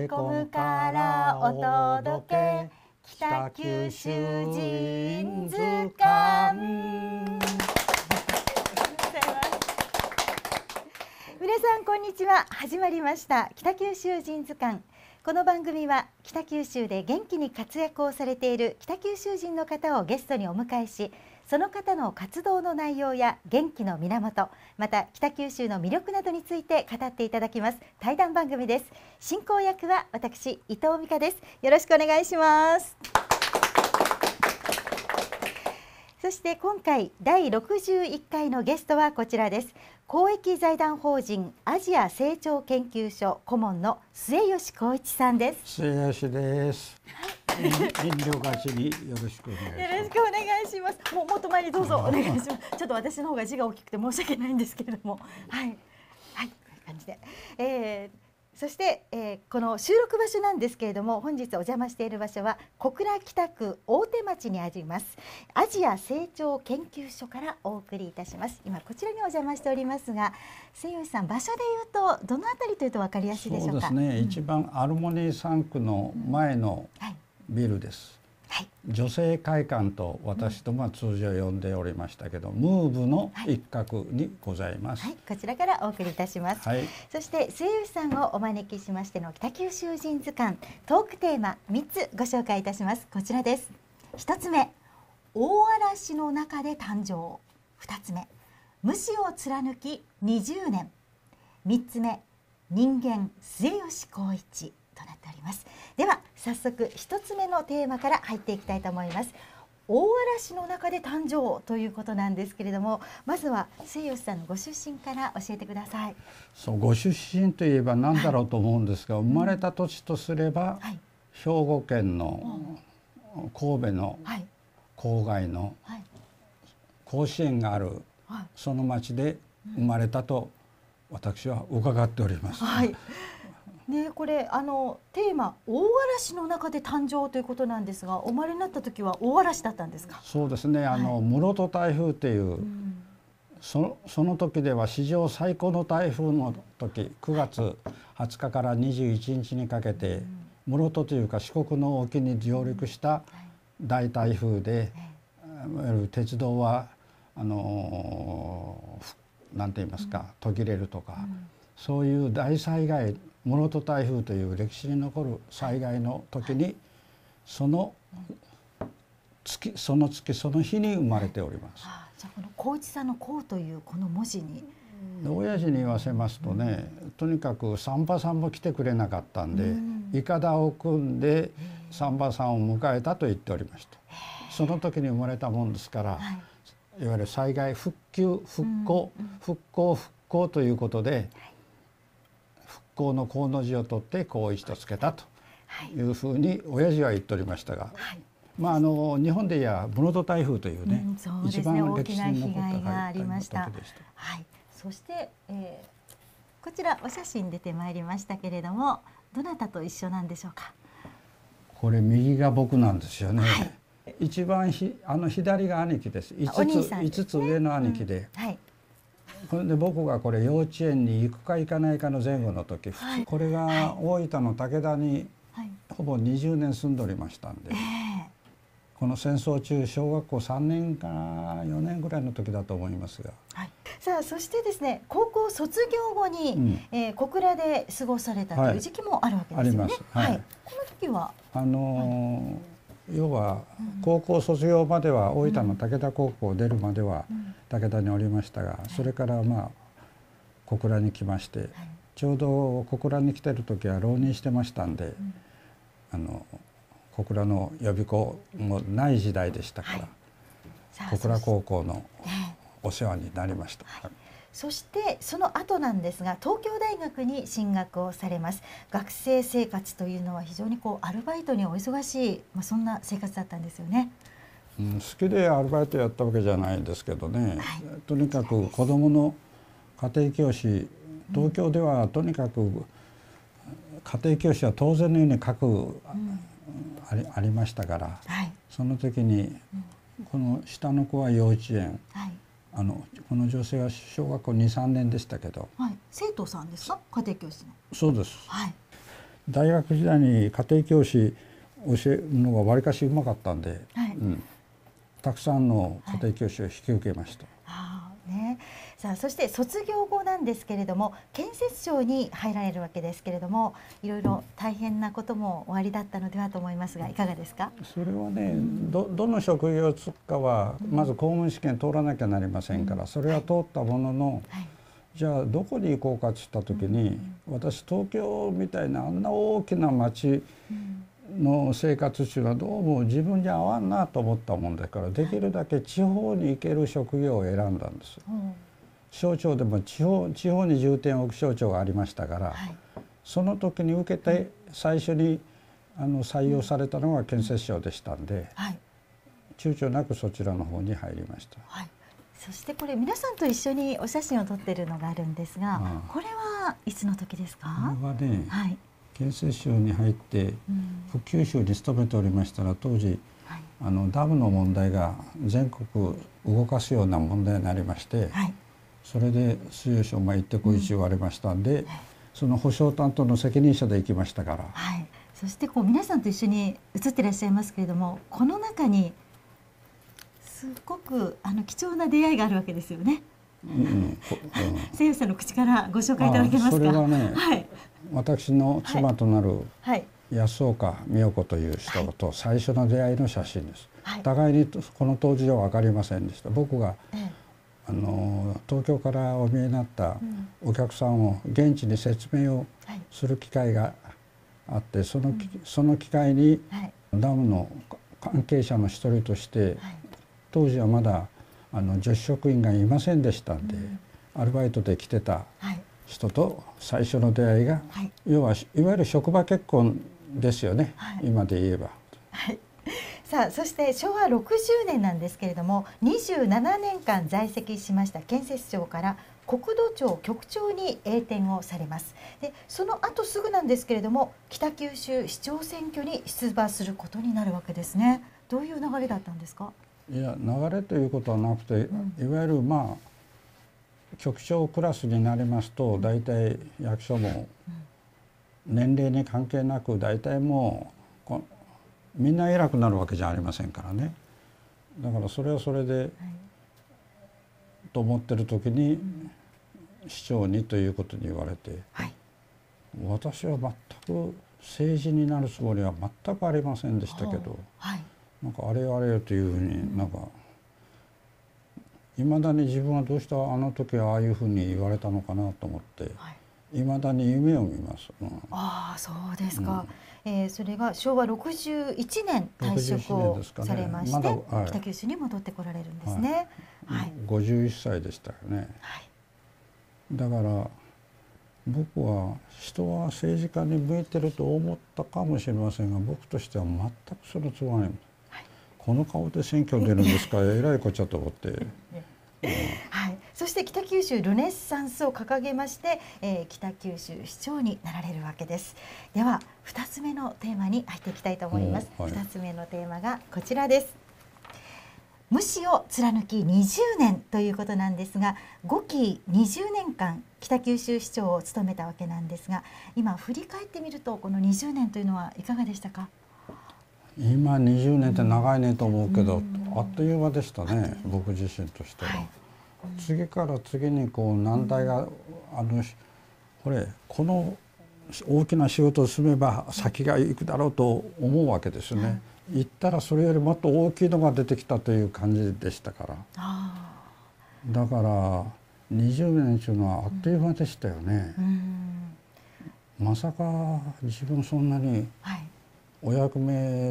コムからお届け、北九州人図鑑。皆さんこんにちは。始まりました北九州人図鑑。この番組は北九州で元気に活躍をされている北九州人の方をゲストにお迎えし、その方の活動の内容や元気の源、また北九州の魅力などについて語っていただきます対談番組です。進行役は私伊藤美香です。よろしくお願いします。そして今回第61回のゲストはこちらです。公益財団法人アジア成長研究所顧問の末吉光一さんです。 末吉です。遠慮がちによろしくお願いします。 よろしくお願いします。もっと前にどうぞお願いします。ちょっと私の方が字が大きくて申し訳ないんですけれども、はいはい、こういう感じで。そして、この収録場所なんですけれども、本日お邪魔している場所は小倉北区大手町にありますアジア成長研究所からお送りいたします。今こちらにお邪魔しておりますが、末吉さん、場所でいうとどのあたりというと分かりやすいでしょうか。 そうですね、一番アルモニー3区の前のビルです。 はい、 女性会館と私どもは通常呼んでおりましたけど、ムーブの一角にございます。 はい、こちらからお送りいたします。 はい、 そして末吉さんをお招きしましての北九州人図鑑トークテーマ3つご紹介いたします。こちらです。1つ目、大嵐の中で誕生。2つ目、無視を貫き20年。3つ目、人間末吉光一となっております。では早速1つ目のテーマから入っていきたいと思います。大嵐の中で誕生ということなんですけれども、まずは末吉さんのご出身から教えてください。 そう、ご出身といえば何だろうと思うんですが、生まれた土地とすれば、 はい、 兵庫県の神戸の郊外の甲子園があるその町で生まれたと私は伺っております。 はいね、これテーマ大嵐の中で誕生ということなんですが、お生まれになった時は大嵐だったんですか。 そうですね、室戸台風っていう、その時では史上最高の台風の時、9月20日から21日にかけて、室戸というか四国の沖に上陸した大台風で、いわゆる鉄道はなんて言いますか、途切れるとか、そういう大災害、室戸台風という歴史に残る災害の時に、その月その日に生まれております。 じゃあこの光一さんの光というこの文字に、 親父に言わせますとね、とにかくサンバさんも来てくれなかったんで、いかだを組んでサンバさんを迎えたと言っておりました。その時に生まれたもんですから、いわゆる災害復旧復興ということで、復興の興の字を取って光一とつけたというふうに親父は言っておりましたが、まあ日本でいや室戸台風というね、一番歴史に残った被害がありました。 時でした。 はい、そして、こちらお写真出てまいりましたけれども、どなたと一緒なんでしょうか。 右が僕なんですよね。一番左が兄貴です。5つ上の兄貴で、これで僕がこれ幼稚園に行くか行かないかの前後の時、これが大分の武田にほぼ20年住んでおりましたんで、この戦争中小学校3年か4年ぐらいの時だと思いますが、 さあそしてですね、高校卒業後に、小倉で過ごされたという時期もあるわけですよね。この時は要は高校卒業までは大分の武田高校を出るまでは武田におりましたが、それから小倉に来まして、ちょうど小倉に来てる時は浪人してましたんで、小倉の予備校もない時代でしたから、小倉高校のお世話になりました。 そしてその後なんですが、東京大学に進学をされます。学生生活というのは非常にアルバイトにお忙しい、そんな生活だったんですよね。 好きでアルバイトやったわけじゃないんですけどね、とにかく子どもの家庭教師、東京ではとにかく家庭教師は当然のようにありましたから、その時にこの下の子は幼稚園、この女性は小学校2、3年でしたけど、 生徒さんですか、家庭教師の。 そうです。 大学時代に家庭教師教えるのがわりかしうまかったんで、 はい、 たくさんの家庭教師を引き受けました。 さあ、そして卒業後なんですけれども、建設省に入られるわけですけれども、いろいろ大変なこともおありだったのではと思いますが、いかがですか？ それはね、どの職業をつくかはまず公務員試験通らなきゃなりませんから、それは通ったものの、じゃあどこに行こうかって言った時に、私東京みたいなあんな大きな町の生活っていうのはどうも自分に合わんなと思ったもんだから、できるだけ地方に行ける職業を選んだんです。省庁でも地方に重点を置く省庁がありましたから、その時に受けて最初に採用されたのが建設省でしたんで、躊躇なくそちらの方に入りました。 そしてこれ皆さんと一緒にお写真を撮っているのがあるんですが、これはいつの時ですか？ これはね、建設省に入って復旧省に勤めておりましたら、当時ダムの問題が全国動かすような問題になりまして、それで水曜省行ってこいち言われましたんで、その保証担当の責任者で行きましたから。 そしてこう皆さんと一緒に写っていらっしゃいますけれども、この中にすごく貴重な出会いがあるわけですよね。清吉さんの口からご紹介いただけますか？ それはね、私の妻となる安岡美代子という人と最初の出会いの写真です。互いにこの当時は分かりませんでした。僕が東京からお見えになったお客さんを現地に説明をする機会があって、その機会にダムの関係者の一人として、当時はまだ女子職員がいませんでしたんで、アルバイトで来てた人と最初の出会いが、いわゆる職場結婚ですよね、今で言えば。 さあ、そして昭和60年なんですけれども、27年間在籍しました建設庁から国土庁局長に栄転をされます。でその後すぐなんですけれども、北九州市長選挙に出馬することになるわけですね。どういう流れだったんですか？ いや、流れということはなくて、いわゆる局長クラスになりますと、大体役所も年齢に関係なく大体もうみんな偉くなるわけじゃありませんからね。だからそれはそれで、と思ってる時に市長にということに言われて、私は全く政治になるつもりは全くありませんでしたけど、なんかあれよあれよというふうにいまだに自分はどうしてあの時はああいうふうに言われたのかなと思って、いまだに夢を見ます。 そうですか。それが昭和61年退職をされまして、北九州に戻ってこられるんですね。 51歳でしたよね。だから僕は人は政治家に向いてると思ったかもしれませんが、僕としては全くそのつもりない。この顔で選挙出るんですか、えらいこっちゃと思って。 そして北九州ルネッサンスを掲げまして、北九州市長になられるわけです。では2つ目のテーマに入っていきたいと思います。2つ目のテーマがこちらです。無私を貫き20年ということなんですが、5期20年間北九州市長を務めたわけなんですが、今振り返ってみるとこの20年というのはいかがでしたか？ 今20年って長いねと思うけど、あっという間でしたね、僕自身としては。次から次に難題がこの大きな仕事を進めば先が行くだろうと思うわけですね。行ったらそれよりもっと大きいのが出てきたという感じでしたから。だから20年というのはあっという間でしたよね。まさか自分そんなにお役目、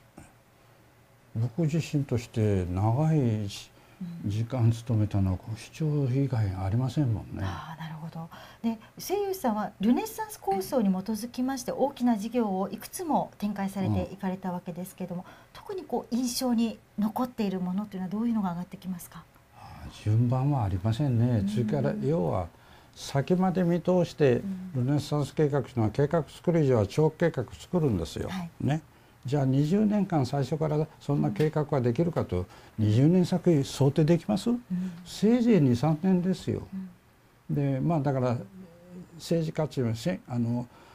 僕自身として長い時間勤めたのは市長以外ありませんもんね。 なるほど。で、清吉さんはルネッサンス構想に基づきまして大きな事業をいくつも展開されていかれたわけですけれども、特に印象に残っているものというのはどういうのが上がってきますか？ 順番はありませんね。それから要は先まで見通してルネッサンス計画というのは計画作る以上は長期計画作るんですよ。じゃあ20年間最初からそんな計画ができるかと、20年先想定できます？せいぜい2、3年ですよ。でだから政治家というのは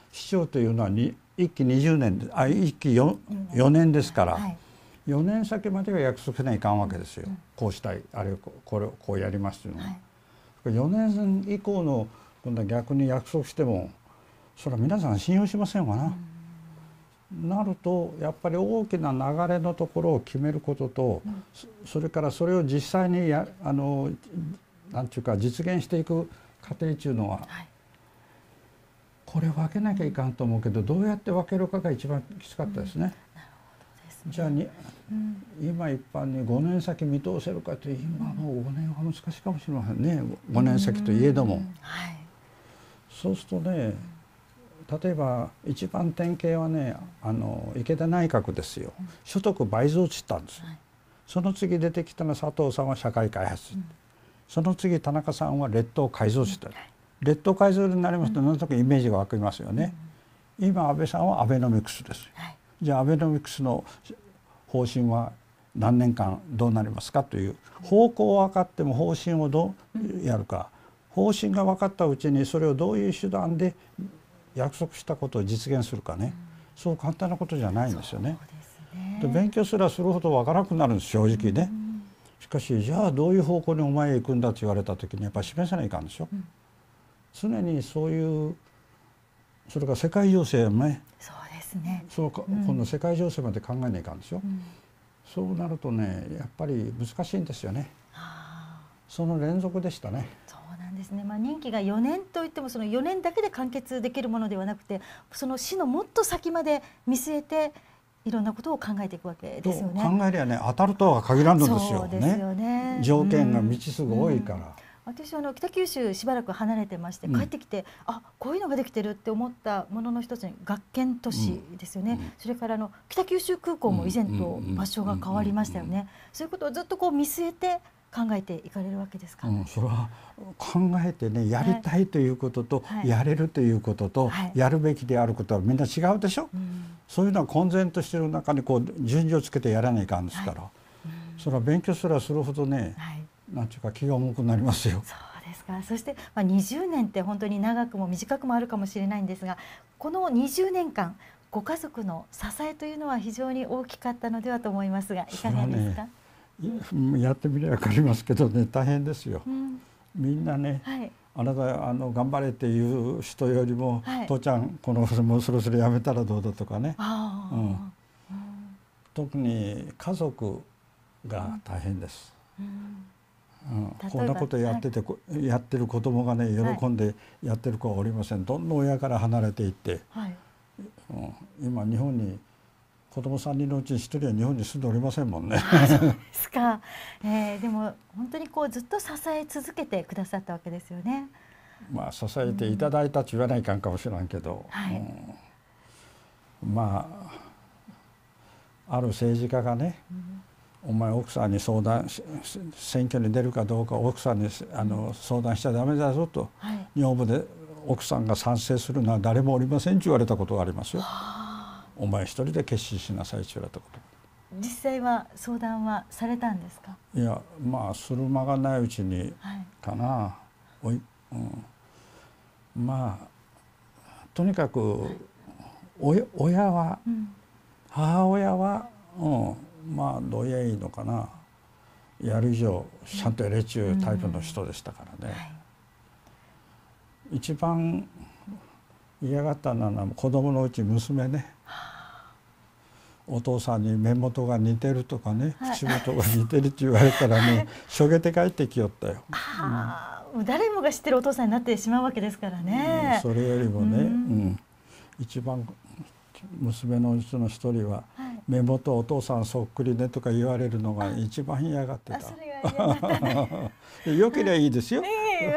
市長というのは1期20年で1期 4年ですから、はい、4年先までは約束せないかんわけですよ、こうしたいあれをこれをこうやりますというのは、はい、4年以降の今度は逆に約束してもそれは皆さん信用しませんわな。なるとやっぱり大きな流れのところを決めることと、それからそれを実際になんていうか実現していく過程というのは、はい、これ分けなきゃいかんと思うけどどうやって分けるかが一番きつかったですね。じゃあ今一般に5年先見通せるかという今もう5年は難しいかもしれませんね。5年先といえども、はい、そうするとね、例えば一番典型はね池田内閣ですよ。所得倍増って言ったんです、はい、その次出てきたのは佐藤さんは社会開発、その次田中さんは列島改造って言った、列島改造になりますとなんとなくイメージが湧きますよね。今安倍さんはアベノミクスです、はい、じゃあアベノミクスの方針は何年間どうなりますかという方向は分かっても方針をどうやるか、方針が分かったうちにそれをどういう手段で約束したことを実現するかね、そう簡単なことじゃないんですよね。で勉強すらするほど分からなくなるんです正直ね。しかしじゃあどういう方向にお前へ行くんだと言われた時にやっぱり示さないかんでしょ、常にそういうそれから世界情勢もね、 そうですね、 今度世界情勢まで考えないかんですよ、そうなるとねやっぱり難しいんですよね。その連続でしたね。 そうなんですね。任期が4年といってもその4年だけで完結できるものではなくて、その死のもっと先まで見据えていろんなことを考えていくわけですよね。 考えりゃね当たるとは限らんのですよね。条件が未知数が多いから。 私北九州しばらく離れてまして帰ってきて、こういうのができてるって思ったものの一つに学研都市ですよね、それから北九州空港も以前と場所が変わりましたよね。そういうことをずっと見据えて考えていかれるわけですか。 それは考えてねやりたいということと、やれるということと、やるべきであることはみんな違うでしょ、そういうのは混然としている中に順序をつけてやらないかんですから、それは勉強すらするほどね、なんていうか気が重くなりますよ。 そうですか。そして20年って本当に長くも短くもあるかもしれないんですが、この20年間ご家族の支えというのは非常に大きかったのではと思いますが、いかがですか。 やってみれば分かりますけどね、大変ですよ、みんなね、あなた頑張れっていう人よりも、父ちゃんこのもうそろそろやめたらどうだとかね、特に家族が大変です、こんなことやってて、やってる子供がね喜んでやってる子はおりません。どんどん親から離れていって、今日本に子供3人のうち1人は日本に住んでおりませんもんね。 そうですか。でも本当にずっと支え続けてくださったわけですよね。 支えていただいたと言わないかんかもしれないけど、ある政治家がね、お前奥さんに相談選挙に出るかどうか奥さんに相談しちゃダメだぞと、女房で奥さんが賛成するのは誰もおりませんと言われたことがありますよ。お前一人で決心しなさいと言われたこと。 実際は相談はされたんですか。 いやする間がないうちにかな、とにかく親は、母親はどういやいいのかな、やる以上ちゃんとやれちゅうタイプの人でしたからね、一番嫌がったのは子供のうち娘ね、お父さんに目元が似てるとかね、口元が似てるって言われたらねしょげて帰ってきよったよ。 誰もが知ってるお父さんになってしまうわけですからね。 それよりもね、一番娘のうちの一人は、目元お父さんそっくりねとか言われるのが一番嫌がってた。 それが嫌だったよければいいですよ。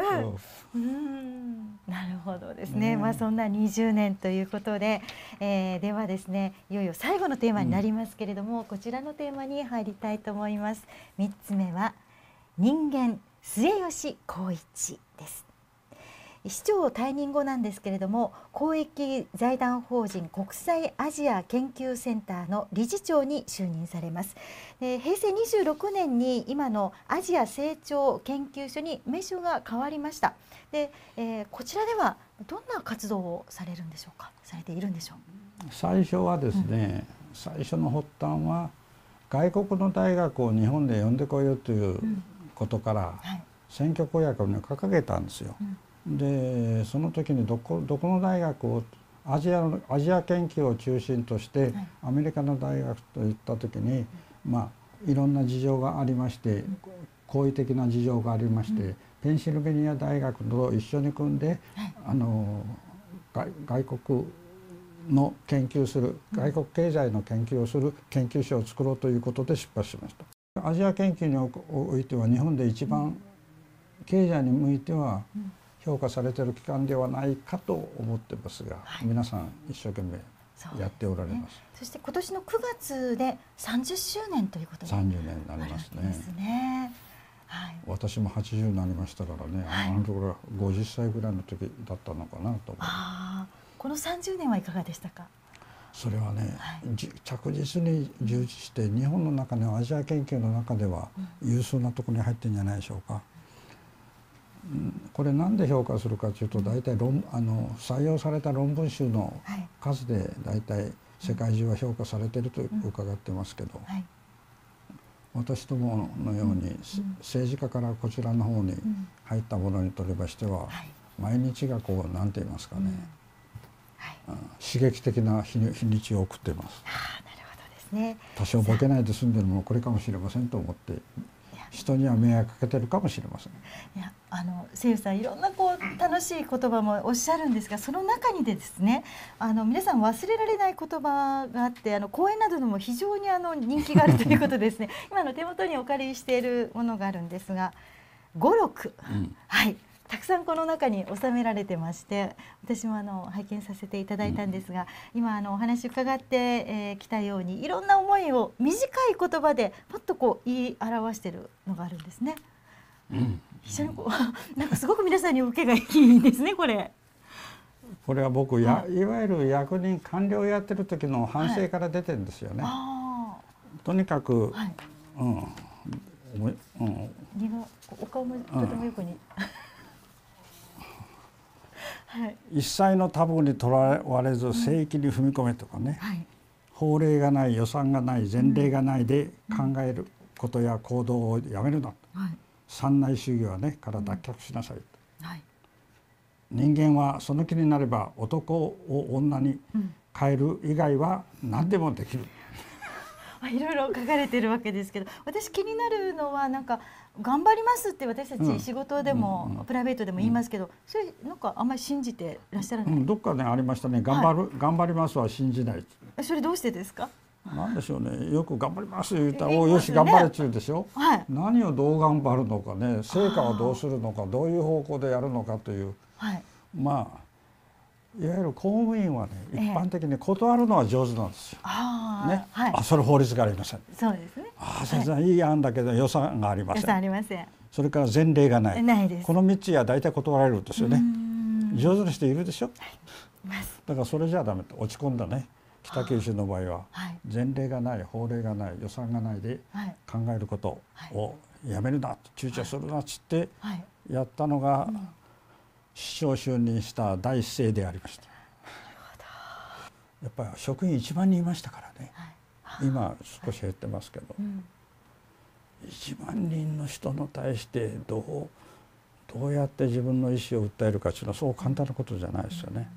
なるほどですね。そんな20年ということで、ではですね、いよいよ最後のテーマになりますけれども、こちらのテーマに入りたいと思います。3つ目は人間末吉光一です。市長退任後なんですけれども、公益財団法人国際アジア研究センターの理事長に就任されます。平成26年に今のアジア成長研究所に名称が変わりました。で、こちらではどんな活動をされるんでしょうか、されているんでしょう。 最初はですね、最初の発端は外国の大学を日本で呼んでこようということから選挙公約を掲げたんですよ。でその時にどこの大学をアジア研究を中心としてアメリカの大学といった時に、いろんな事情がありまして、好意的な事情がありまして、ペンシルベニア大学と一緒に組んで、外国の研究する、外国経済の研究をする研究所を作ろうということで出発しました。アジア研究においては日本で一番経済に向いては評価されている機関ではないかと思ってますが、皆さん一生懸命やっておられます。 そして今年の9月で30周年ということで、 30年になりますね。私も80になりましたからね、あのところ50歳ぐらいの時だったのかなと思う。 この30年はいかがでしたか。 それはね、着実に充実して日本の中のアジア研究の中では有数なところに入ってるんじゃないでしょうか。これ何で評価するかというと、大体採用された論文集の数で大体世界中は評価されていると伺ってますけど、私どものように政治家からこちらの方に入ったものにとればしては、毎日がこう何て言いますかね、刺激的な日にちを送っています。多少ボケないで済んでるのもこれかもしれませんと思って、人には迷惑かけてるかもしれません。 声優さんいろんな楽しい言葉もおっしゃるんですが、その中にでですね、皆さん忘れられない言葉があって、講演などでも非常に人気があるということですね。今の手元にお借りしているものがあるんですが、語録、たくさんこの中に収められてまして、私も拝見させていただいたんですが、今お話伺ってきたように、いろんな思いを短い言葉でパッと言い表しているのがあるんですね。非常になんかすごく皆さんに受けがいいですね、これ。 これは僕いわゆる役人官僚をやってる時の反省から出てるんですよね。とにかく、 お顔もとてもよくに。 一切のタブーにとらわれず聖域に踏み込めとかね、法令がない、予算がない、前例がないで考えることや行動をやめるな、三内主義はねから脱却しなさい、人間はその気になれば男を女に変える以外は何でもできる。 いろいろ書かれてるわけですけど、私気になるのは、なんか頑張りますって私たち仕事でもプライベートでも言いますけど、それなんかあんまり信じてらっしゃらない。 どっかねありましたね。頑張りますは信じない。 それどうしてですか。 なんでしょうね。よく頑張ります言ったら、およし頑張れっちゅうでしょ。何をどう頑張るのかね、成果をどうするのか、どういう方向でやるのかという、いわゆる公務員はね、一般的に断るのは上手なんですよ。それ法律がありません。 そうですね。 先生いい案だけど予算がありません。 予算ありません。 それから前例がない。 ないです。 この3つは大体断られるんですよね。上手な人いるでしょ。だからそれじゃダメと、落ち込んだね。北九州の場合は前例がない、法令がない、予算がないで考えることをやめるな、躊躇するなっつってやったのが市長就任した第一声でありました。やっぱり職員1万人いましたからね。今少し減ってますけど、1万人の人に対してどうやって自分の意思を訴えるかっていうのはそう簡単なことじゃないですよね。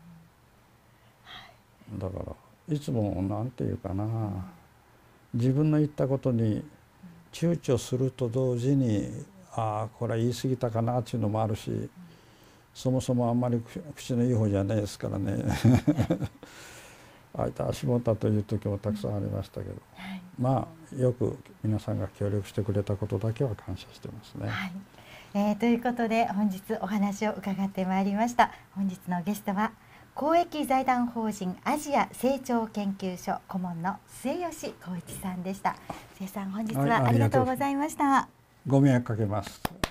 だからいつもなんていうかな、自分の言ったことに躊躇すると同時に、これは言い過ぎたかなっていうのもあるし、そもそもあんまり口のいい方じゃないですからねあいたしもたという時もたくさんありましたけど、よく皆さんが協力してくれたことだけは感謝してますね。 ということで本日お話を伺ってまいりました。本日のゲストは公益財団法人アジア成長研究所顧問の末吉光一さんでした。末さん、本日はありがとうございました。 ご迷惑かけます。